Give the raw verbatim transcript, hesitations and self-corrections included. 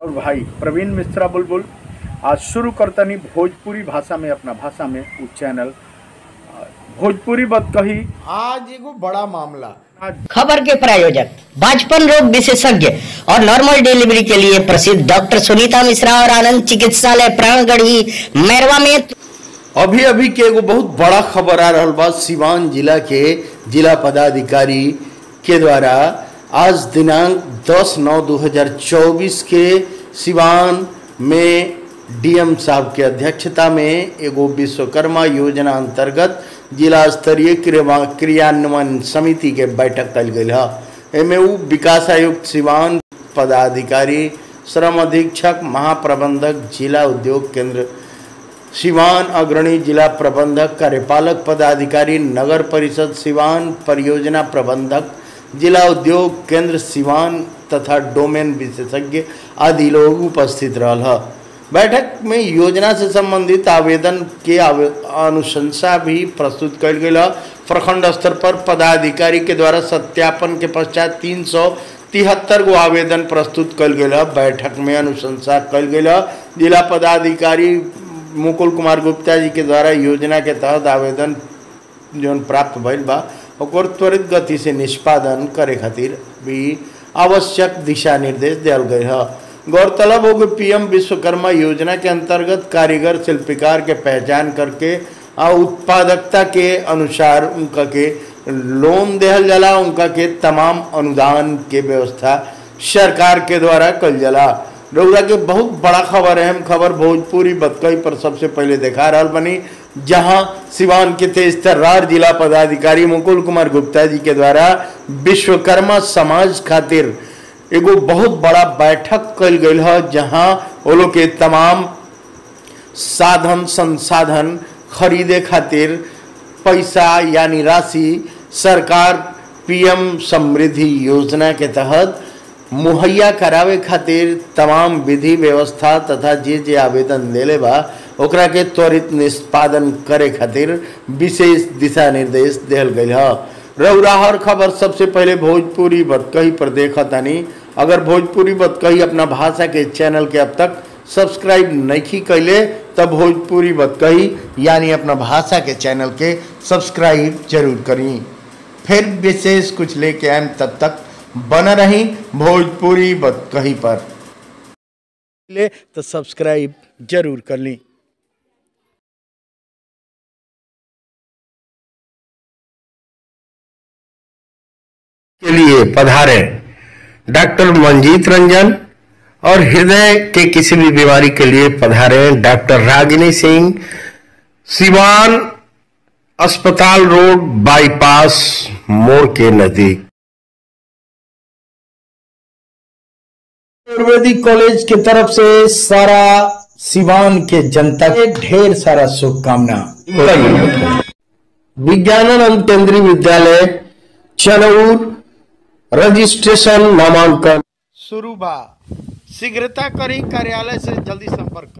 और भाई प्रवीण मिश्रा बुलबुल आज शुरू करतनी भोजपुरी भाषा में अपना भाषा में उस चैनल भोजपुरी बात कही। आज एगो बड़ा मामला खबर के प्रायोजक बाजपन रोग विशेषज्ञ और नॉर्मल डिलीवरी के लिए प्रसिद्ध डॉक्टर सुनीता मिश्रा और आनंद चिकित्सालय प्राणगढ़ी मैरवा में अभी अभी के एगो बहुत बड़ा खबर आ रहा बा। सिवान जिला के जिला पदाधिकारी के द्वारा आज दिनांक दस नौ दो हजार चौबीस के सिवान में डीएम साहब के अध्यक्षता में एगो विश्वकर्मा योजना अंतर्गत जिला स्तरीय क्रियान्वयन समिति के बैठक कल गई है। एमे विकास आयुक्त सिवान पदाधिकारी श्रम अधीक्षक महाप्रबंधक जिला उद्योग केंद्र सिवान अग्रणी जिला प्रबंधक कार्यपालक पदाधिकारी नगर परिषद सिवान परियोजना प्रबंधक जिला उद्योग केंद्र सिवान तथा डोमेन विशेषज्ञ आदि लोग उपस्थित रहा। बैठक में योजना से संबंधित आवेदन के अनुशंसा भी प्रस्तुत कल गई। प्रखंड स्तर पर पदाधिकारी के द्वारा सत्यापन के पश्चात तीन सौ तिहत्तर गो आवेदन प्रस्तुत कल गई। बैठक में अनुशंसा कल गई। जिला पदाधिकारी मुकुल कुमार गुप्ता जी के द्वारा योजना के तहत आवेदन जो प्राप्त भइल बा और त्वरित गति से निष्पादन करे खातिर भी आवश्यक दिशा निर्देश दिया गए है। गौरतलब हो कि पीएम विश्वकर्मा योजना के अंतर्गत कारीगर शिल्पकार के पहचान करके और उत्पादकता के अनुसार उनका के लोन दिहल जाला। उनका के तमाम अनुदान के व्यवस्था सरकार के द्वारा कल जाला। रउरा के बहुत बड़ा खबर अहम खबर भोजपुरी बतकई पर सबसे पहले देखा रहा बनी, जहां सिवान के तेजतर्रार जिला पदाधिकारी मुकुल कुमार गुप्ता जी के द्वारा विश्वकर्मा समाज खातिर एगो बहुत बड़ा बैठक कल गई है, जहां वो लोग के तमाम साधन संसाधन खरीदे खातिर पैसा यानी राशि सरकार पीएम समृद्धि योजना के तहत मुहैया करावे खातिर तमाम विधि व्यवस्था तथा जे जे आवेदन देले बा ओकरा के त्वरित निष्पादन करे खातिर विशेष दिशा निर्देश दिहल गई है। रउरा हर खबर सबसे पहले भोजपुरी बतकही पर देखा तानी। अगर भोजपुरी बतकही अपना भाषा के चैनल के अब तक सब्सक्राइब नहीं कैले तब भोजपुरी बतकही यानी अपना भाषा के चैनल के सब्सक्राइब जरूर करी। फिर विशेष कुछ लेके आए, तब तक बना रही भोजपुरी बतकही पर ले तो सब्सक्राइब जरूर कर ली। के लिए पधारे डॉक्टर मंजीत रंजन और हृदय के किसी भी बीमारी के लिए पधारे डॉक्टर रागिनी सिंह, सिवान अस्पताल रोड बाईपास मोड़ के नजदीक। आयुर्वेदिक कॉलेज की तरफ से सारा सिवान के जनता के ढेर सारा शुभकामना। विज्ञानानंद केंद्रीय विद्यालय चनौर रजिस्ट्रेशन नामांकन शुरू बा। शीघ्रता करी, कार्यालय से जल्दी संपर्क।